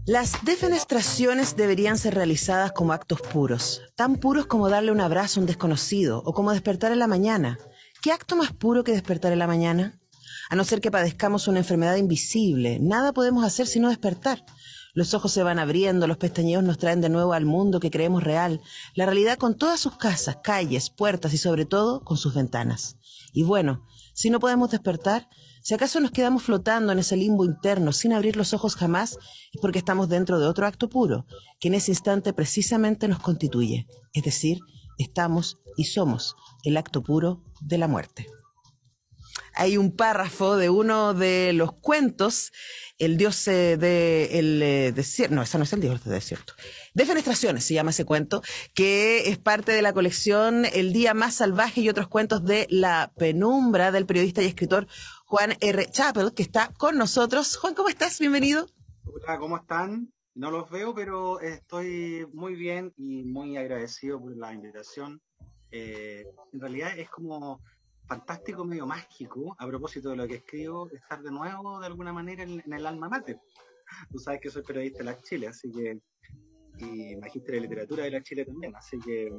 Las defenestraciones deberían ser realizadas como actos puros, tan puros como darle un abrazo a un desconocido o como despertar en la mañana. ¿Qué acto más puro que despertar en la mañana? A no ser que padezcamos una enfermedad invisible, nada podemos hacer sino despertar. Los ojos se van abriendo, los pestañeos nos traen de nuevo al mundo que creemos real, la realidad con todas sus casas, calles, puertas y sobre todo con sus ventanas. Y bueno, si no podemos despertar, si acaso nos quedamos flotando en ese limbo interno sin abrir los ojos jamás, es porque estamos dentro de otro acto puro, que en ese instante precisamente nos constituye. Es decir, estamos y somos el acto puro de la muerte. Hay un párrafo de uno de los cuentos, el dios del desierto, no, ese no es el dios del desierto, Defenestraciones se llama ese cuento, que es parte de la colección El día más salvaje y otros cuentos de la penumbra del periodista y escritor Juan R. Chappell, que está con nosotros. Juan, ¿cómo estás? Bienvenido. Hola, ¿cómo están? No los veo, pero estoy muy bien y muy agradecido por la invitación. En realidad es como fantástico, medio mágico, a propósito de lo que escribo, estar de nuevo de alguna manera en el alma mater. Tú sabes que soy periodista de la Chile, así que, y magíster de literatura de la Chile también, así que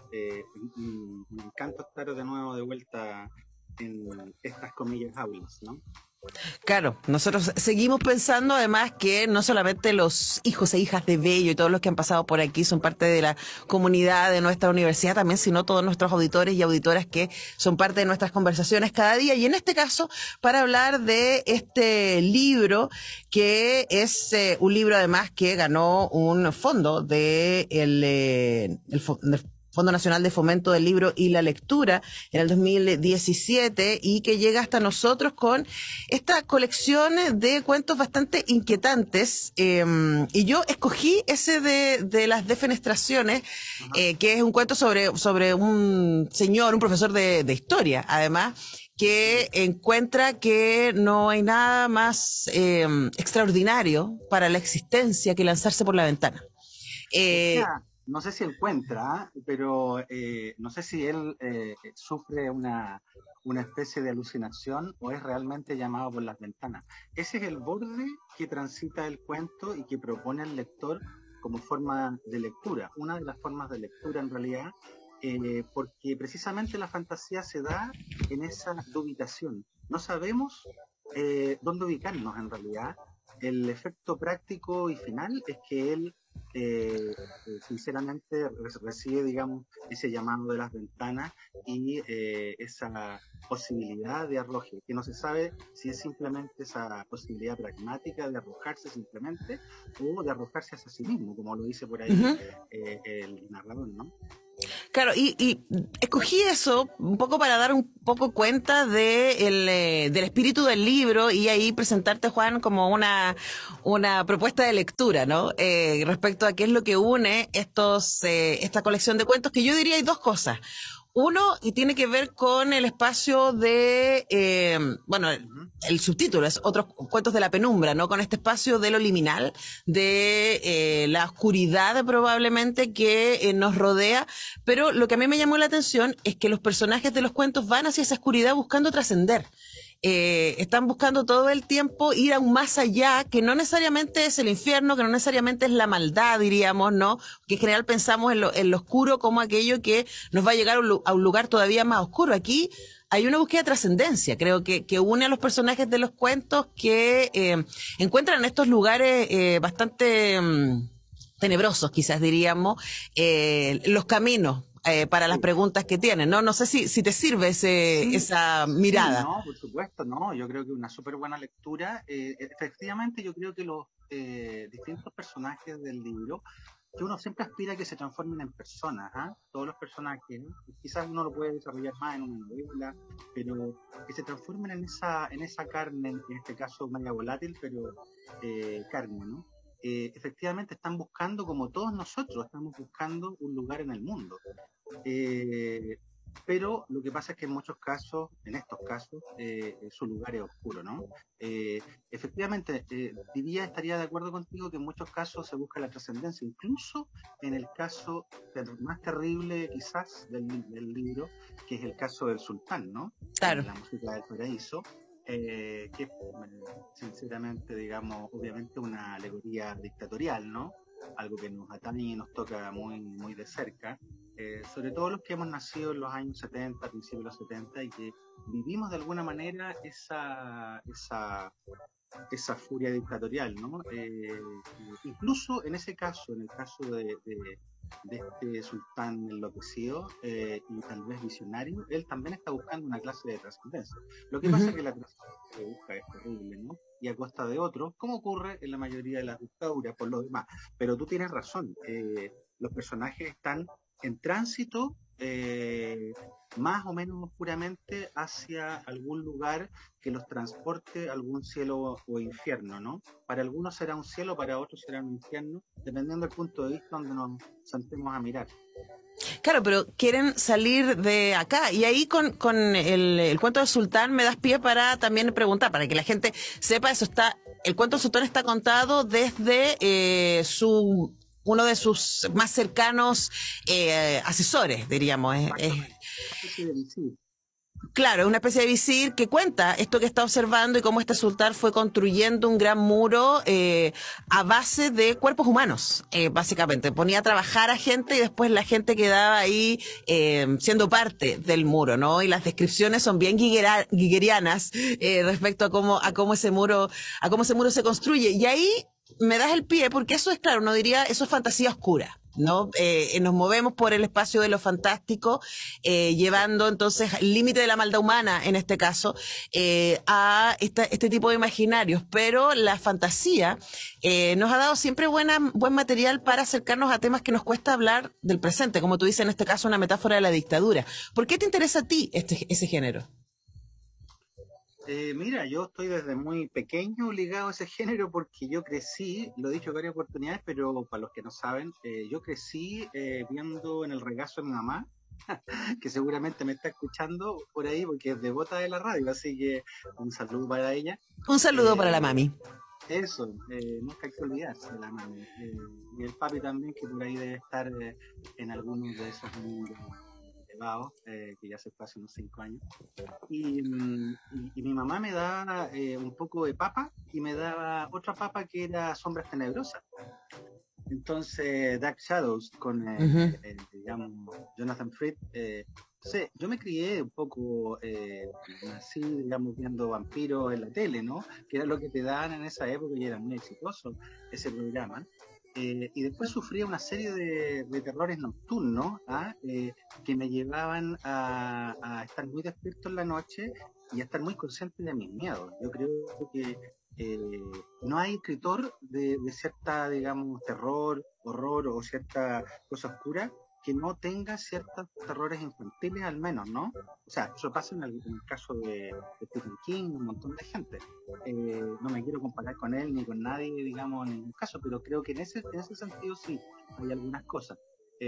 me encanta estar de nuevo de vuelta en estas comillas aulas, ¿no? Claro, nosotros seguimos pensando además que no solamente los hijos e hijas de Bello y todos los que han pasado por aquí son parte de la comunidad de nuestra universidad también, sino todos nuestros auditores y auditoras que son parte de nuestras conversaciones cada día. Y en este caso, para hablar de este libro, que es un libro además que ganó un fondo del Fondo Nacional de Fomento del Libro y la Lectura en el 2017 y que llega hasta nosotros con esta colección de cuentos bastante inquietantes. Y yo escogí ese de las defenestraciones, Ajá. que es un cuento sobre un señor, un profesor de historia, además, que encuentra que no hay nada más extraordinario para la existencia que lanzarse por la ventana. O Eh, sea, no sé si encuentra, pero no sé si él sufre una especie de alucinación o es realmente llamado por las ventanas. Ese es el borde que transita el cuento y que propone el lector como forma de lectura, una de las formas de lectura en realidad, porque precisamente la fantasía se da en esa dubitación. No sabemos dónde ubicarnos en realidad. El efecto práctico y final es que él sinceramente recibe, digamos, ese llamado de las ventanas y esa posibilidad de arroje, que no se sabe si es simplemente esa posibilidad pragmática de arrojarse simplemente o de arrojarse hacia sí mismo, como lo dice por ahí uh-huh. el narrador, ¿no? Claro, y escogí eso un poco para dar un poco cuenta del espíritu del libro y ahí presentarte, Juan, como una propuesta de lectura, ¿no? Respecto a qué es lo que une esta colección de cuentos, que yo diría hay dos cosas. Uno, y tiene que ver con el espacio bueno, Ujú. el subtítulo es Otros cuentos de la penumbra, ¿no? Con este espacio de lo liminal, de la oscuridad probablemente que nos rodea, pero lo que a mí me llamó la atención es que los personajes de los cuentos van hacia esa oscuridad buscando trascender. Están buscando todo el tiempo ir aún más allá, que no necesariamente es el infierno, que no necesariamente es la maldad, diríamos, ¿no? Que en general pensamos en lo oscuro como aquello que nos va a llegar a un lugar todavía más oscuro. Aquí hay una búsqueda de trascendencia, creo que une a los personajes de los cuentos que encuentran estos lugares bastante tenebrosos, quizás diríamos, los caminos para las Sí. preguntas que tienen, ¿no? No sé si te sirve Sí, esa sí, mirada. no, por supuesto, no. Yo creo que una súper buena lectura. Efectivamente, yo creo que los distintos personajes del libro, que uno siempre aspira a que se transformen en personas, ¿ah? Todos los personajes, ¿no? Quizás uno lo puede desarrollar más en una novela, pero que se transformen en esa carne, en este caso media volátil, pero carne, ¿no? Efectivamente están buscando, como todos nosotros, estamos buscando un lugar en el mundo. Eh, pero lo que pasa es que en muchos casos, en estos casos, su lugar es oscuro, ¿no? Efectivamente, estaría de acuerdo contigo que en muchos casos se busca la trascendencia, incluso en el caso más terrible quizás del libro, que es el caso del sultán, ¿no? Claro. La música del paraíso. que es, sinceramente, digamos, obviamente una alegoría dictatorial, ¿no? Algo que nos atañe y nos toca muy, muy de cerca, sobre todo los que hemos nacido en los años 70, principios de los 70, y que vivimos de alguna manera esa furia dictatorial, ¿no? Incluso en ese caso, en el caso de este sultán enloquecido y tal vez visionario, él también está buscando una clase de trascendencia. Lo que pasa es que la trascendencia que busca es terrible, ¿no? Y a costa de otros, como ocurre en la mayoría de las dictaduras, por lo demás. Pero tú tienes razón, los personajes están en tránsito más o menos oscuramente hacia algún lugar que los transporte a algún cielo o infierno, ¿no? Para algunos será un cielo, para otros será un infierno, dependiendo del punto de vista donde nos sentemos a mirar. Claro, pero quieren salir de acá. Y ahí con el cuento del sultán me das pie para también preguntar, para que la gente sepa, el cuento del sultán está contado desde uno de sus más cercanos asesores, diríamos. Claro, es una especie de visir que cuenta esto que está observando y cómo este sultán fue construyendo un gran muro a base de cuerpos humanos, básicamente. Ponía a trabajar a gente y después la gente quedaba ahí siendo parte del muro, ¿no? Y las descripciones son bien guiguerianas respecto a cómo ese muro se construye. Y ahí me das el pie porque eso es, claro, uno diría, eso es fantasía oscura, ¿no? Nos movemos por el espacio de lo fantástico, llevando entonces el límite de la maldad humana, en este caso, a este tipo de imaginarios. Pero la fantasía nos ha dado siempre buen material para acercarnos a temas que nos cuesta hablar del presente, como tú dices, en este caso, una metáfora de la dictadura. ¿Por qué te interesa a ti ese género? Mira, yo estoy desde muy pequeño ligado a ese género porque yo crecí, lo he dicho en varias oportunidades, pero para los que no saben, yo crecí viendo en el regazo de mi mamá, que seguramente me está escuchando por ahí porque es devota de la radio, así que un saludo para ella. Un saludo para la mami. Eso, nunca hay que olvidarse de la mami. Y el papi también, que por ahí debe estar en algunos de esos mundos elevados, que ya se fue hace unos 5 años. Y mi mamá me daba un poco de papa y me daba otra papa que era Sombras Tenebrosas. Entonces, Dark Shadows con, digamos, Jonathan Frid. Sí, yo me crié un poco así, digamos, viendo vampiros en la tele, ¿no? Que era lo que te daban en esa época y era muy exitoso ese programa. Y después sufría una serie de terrores nocturnos que me llevaban a estar muy despierto en la noche y a estar muy consciente de mis miedos. Yo creo que no hay escritor de cierta, digamos, terror, horror o cierta cosa oscura que no tenga ciertos terrores infantiles al menos, ¿no? O sea, eso pasa en el caso de Stephen King, un montón de gente. No me quiero comparar con él ni con nadie, digamos, en ningún caso, pero creo que en ese sentido sí, hay algunas cosas.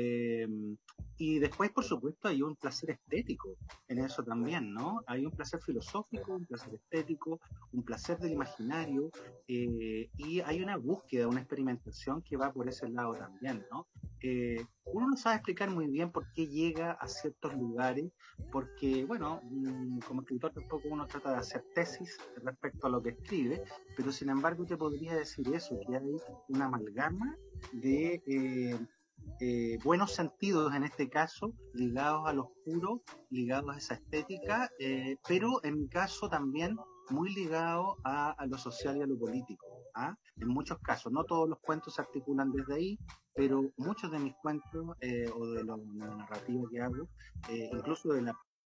Y después, por supuesto, hay un placer estético en eso también, ¿no? Hay un placer filosófico, un placer estético, un placer del imaginario, y hay una búsqueda, una experimentación que va por ese lado también, ¿no? Uno no sabe explicar muy bien por qué llega a ciertos lugares, porque, bueno, como escritor tampoco uno trata de hacer tesis respecto a lo que escribe, pero sin embargo te podría decir eso, que hay una amalgama de buenos sentidos en este caso, ligados a lo oscuro, ligados a esa estética, pero en mi caso también muy ligado a lo social y a lo político. En muchos casos, no todos los cuentos se articulan desde ahí, pero muchos de mis cuentos o de la narrativa que hago, incluso de la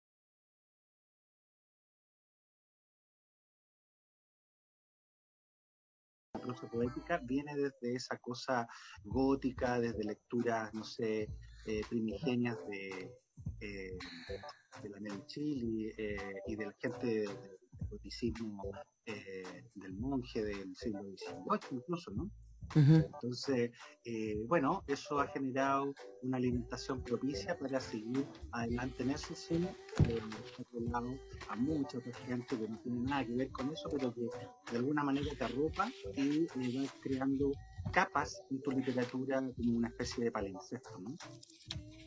prosa poética, viene desde esa cosa gótica, desde lecturas, no sé, primigenias de la Nelly Chili y de la gente del goticismo del monje del siglo XVIII incluso, ¿no? Entonces, bueno, eso ha generado una alimentación propicia para seguir adelante en eso, sí, otro lado, a mucha otra gente que no tiene nada que ver con eso, pero que de alguna manera te arropa y va creando capas en tu literatura como una especie de palimpsesto, ¿no?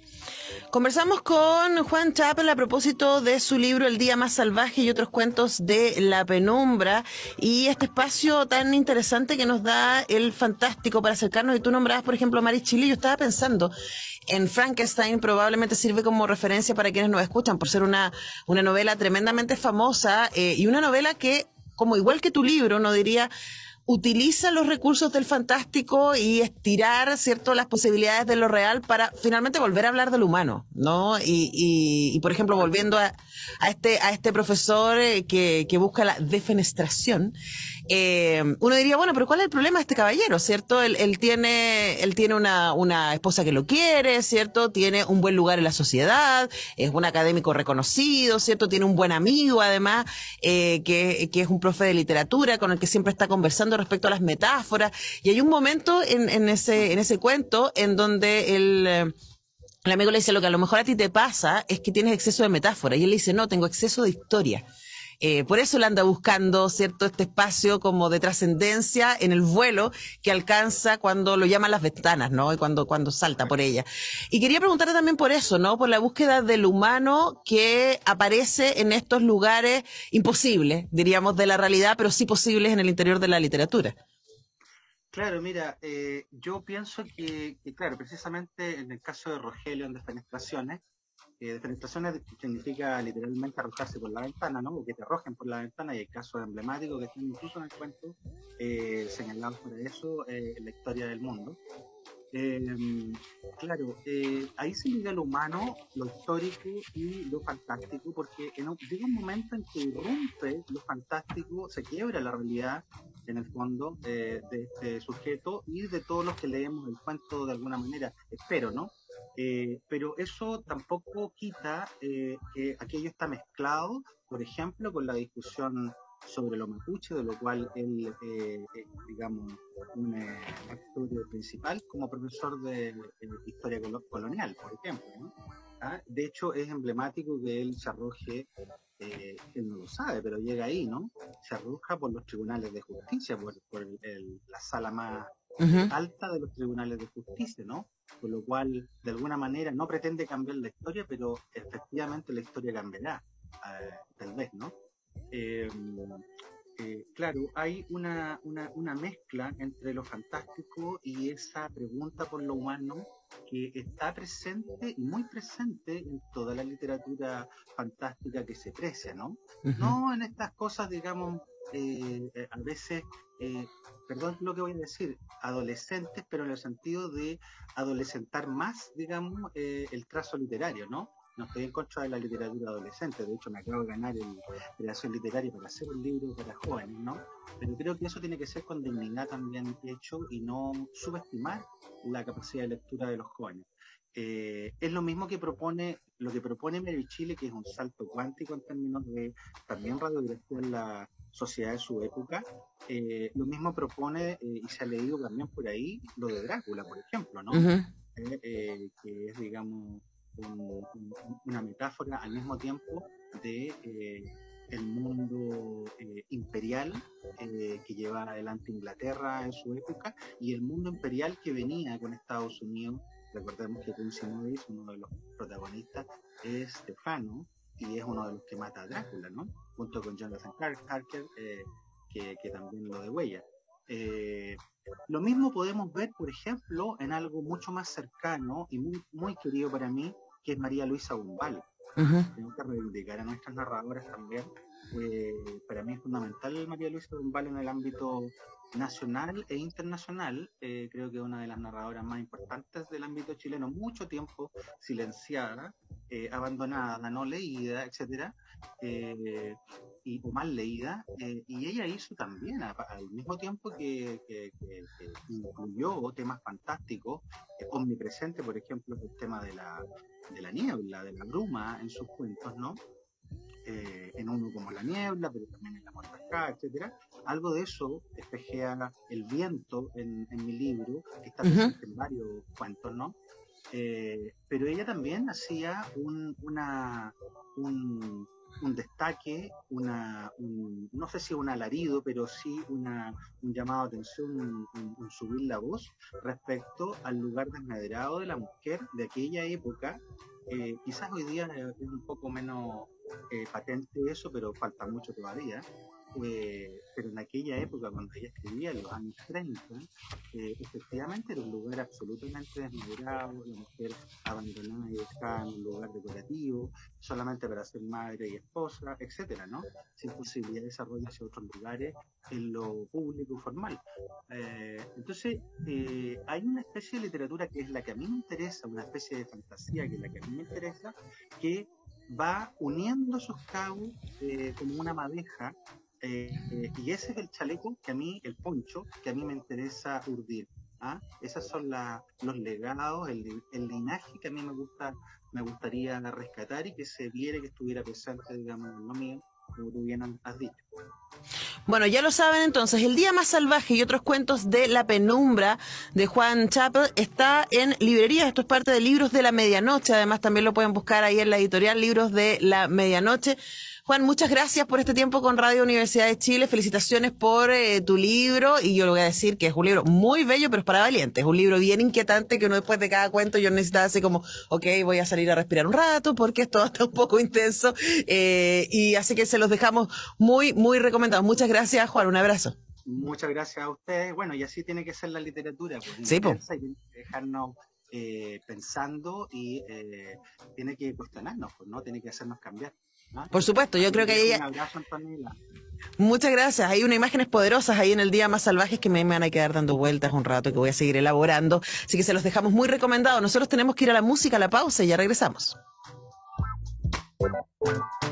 Conversamos con Juan Chappell a propósito de su libro El día más salvaje y otros cuentos de la penumbra, y este espacio tan interesante que nos da el fantástico para acercarnos. Y tú nombrabas, por ejemplo, a Mary Shelley. Yo estaba pensando en Frankenstein, probablemente sirve como referencia para quienes nos escuchan, por ser una novela tremendamente famosa, y una novela que, como igual que tu libro, no diría, utiliza los recursos del fantástico y estirar, ¿cierto?, las posibilidades de lo real para finalmente volver a hablar del humano, ¿no? Y por ejemplo, volviendo a este profesor que busca la defenestración, uno diría, bueno, pero ¿cuál es el problema de este caballero, cierto? Él tiene una esposa que lo quiere, ¿cierto? Tiene un buen lugar en la sociedad, es un académico reconocido, ¿cierto? Tiene un buen amigo, además, que es un profe de literatura con el que siempre está conversando respecto a las metáforas. Y hay un momento en ese cuento en donde el amigo le dice, lo que a lo mejor a ti te pasa es que tienes exceso de metáfora. Y él le dice, no, tengo exceso de historia. Por eso él anda buscando, ¿cierto?, este espacio como de trascendencia en el vuelo que alcanza cuando lo llaman las ventanas, ¿no? Y cuando salta por ella. Y quería preguntarte también por eso, ¿no? Por la búsqueda del humano que aparece en estos lugares imposibles, diríamos, de la realidad, pero sí posibles en el interior de la literatura. Claro, mira, yo pienso que, claro, precisamente en el caso de Rogelio en Defenestraciones, defenestraciones significa literalmente arrojarse por la ventana, ¿no? O que te arrojen por la ventana, y hay casos emblemáticos que están incluso en el cuento señalados por eso en la historia del mundo. Claro, ahí se liga lo humano, lo histórico y lo fantástico, porque llega un momento en que irrumpe lo fantástico, se quiebra la realidad, en el fondo, de este sujeto y de todos los que leemos el cuento de alguna manera, espero, ¿no? Pero eso tampoco quita que aquello está mezclado, por ejemplo, con la discusión sobre lo mapuche, de lo cual él es, digamos, un actor principal como profesor de historia colonial, por ejemplo, ¿no? ¿Ah? De hecho, es emblemático que él se arroje, él no lo sabe, pero llega ahí, ¿no? Se arroja por los tribunales de justicia, por la sala más alta de los tribunales de justicia, ¿no? Por lo cual, de alguna manera, no pretende cambiar la historia, pero efectivamente la historia cambiará, tal vez, ¿no? Eh, claro, hay una mezcla entre lo fantástico y esa pregunta por lo humano que está presente y muy presente en toda la literatura fantástica que se precia, ¿no? No en estas cosas, digamos, a veces, eh, perdón lo que voy a decir, adolescentes, pero en el sentido de adolescentar más, digamos, el trazo literario, ¿no? No estoy en contra de la literatura adolescente, de hecho me acabo de ganar el creación literaria para hacer un libro para jóvenes, ¿no? Pero creo que eso tiene que ser con dignidad también hecho y no subestimar la capacidad de lectura de los jóvenes. Es lo mismo lo que propone Mary Chile, que es un salto cuántico en términos de también radiografía en la sociedad de su época. Lo mismo propone, y se ha leído también por ahí, lo de Drácula, por ejemplo, ¿no? Que es, digamos, una metáfora al mismo tiempo de el mundo imperial que lleva adelante Inglaterra en su época, y el mundo imperial que venía con Estados Unidos. Recordemos que Quincy Morris, uno de los protagonistas, es Stefano y es uno de los que mata a Drácula, ¿no? Junto con Jonathan Harker, que también lo degüella. Lo mismo podemos ver, por ejemplo, en algo mucho más cercano y muy, muy querido para mí, que es María Luisa Bumbal. Tengo que reivindicar a nuestras narradoras también. Para mí es fundamental María Luisa Bumbal en el ámbito nacional e internacional. Creo que es una de las narradoras más importantes del ámbito chileno, mucho tiempo silenciada, abandonada, no leída, etcétera, o mal leída, y ella hizo también, al mismo tiempo que incluyó temas fantásticos, omnipresente, por ejemplo, el tema de la niebla, de la bruma en sus cuentos, ¿no? En uno como La Niebla, pero también en La Muerte acá, etcétera. Algo de eso espejea El Viento en mi libro, que está presente en varios cuentos, ¿no? Pero ella también hacía un destaque, no sé si un alarido, pero sí un llamado de atención, un subir la voz respecto al lugar desmedrado de la mujer de aquella época. Quizás hoy día es un poco menos patente eso, pero falta mucho todavía. Pero en aquella época, cuando ella escribía, en los años 30, efectivamente era un lugar absolutamente desmedrado, la mujer abandonada y dejada en un lugar decorativo, solamente para ser madre y esposa, etcétera, ¿no? Sin posibilidad de desarrollo hacia otros lugares en lo público y formal. Entonces, hay una especie de literatura que es la que a mí me interesa, una especie de fantasía que es la que a mí me interesa, que va uniendo sus cabos como una madeja, y ese es el chaleco que a mí, el poncho, que a mí me interesa urdir. ¿Ah? Esos son los legados, el linaje que a mí me gustaría rescatar y que se viera, que estuviera presente, digamos, en lo mío, como tú bien has dicho. Bueno, ya lo saben entonces, El Día Más Salvaje y otros cuentos de la penumbra de Juan Chappell está en librerías. Esto es parte de Libros de la Medianoche. Además, también lo pueden buscar ahí en la editorial Libros de la Medianoche. Juan, muchas gracias por este tiempo con Radio Universidad de Chile. Felicitaciones por tu libro. Y yo le voy a decir que es un libro muy bello, pero es para valientes. Es un libro bien inquietante que uno después de cada cuento yo necesitaba así como, ok, voy a salir a respirar un rato porque esto está un poco intenso. Y así que se los dejamos muy, muy recomendados. Muchas gracias, Juan. Un abrazo. Muchas gracias a ustedes. Bueno, y así tiene que ser la literatura. Pues, sí, intensa, y tiene que dejarnos pensando y tiene que cuestionarnos, pues, ¿no? Tiene que hacernos cambiar. ¿Ah? Por supuesto, yo creo que ella... Un abrazo, Antonella. Muchas gracias. Hay unas imágenes poderosas ahí en El Día Más Salvajes que me van a quedar dando vueltas un rato, que voy a seguir elaborando. Así que se los dejamos muy recomendados. Nosotros tenemos que ir a la música, a la pausa y ya regresamos.